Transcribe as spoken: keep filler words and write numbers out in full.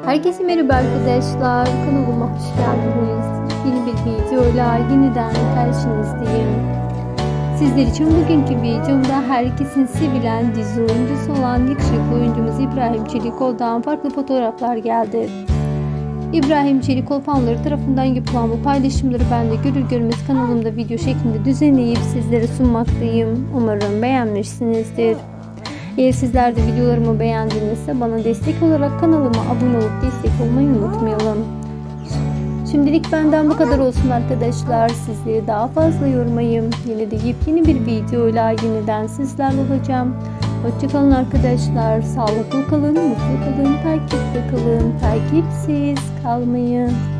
Herkese merhaba arkadaşlar, kanalıma hoş geldiniz. Yeni bir videoyla yeniden karşınızdayım. Sizler için bugünkü videomda herkesin sevilen dizi oyuncusu olan yakışıklı oyuncumuz İbrahim Çelikoğlu'dan farklı fotoğraflar geldi. İbrahim Çelikoğlu fanları tarafından yapılan bu paylaşımları ben de görür görmez kanalımda video şeklinde düzenleyip sizlere sunmaktayım. Umarım beğenmişsinizdir. Eğer sizler de videolarımı beğendinizse bana destek olarak kanalıma abone olup destek olmayı unutmayalım. Şimdilik benden bu kadar olsun arkadaşlar. Sizleri daha fazla yormayayım. Yine de yepyeni bir videoyla yeniden sizlerle olacağım. Hoşçakalın arkadaşlar. Sağlıklı kalın, mutlu kalın, takipte kalın. Takipsiz kalmayın.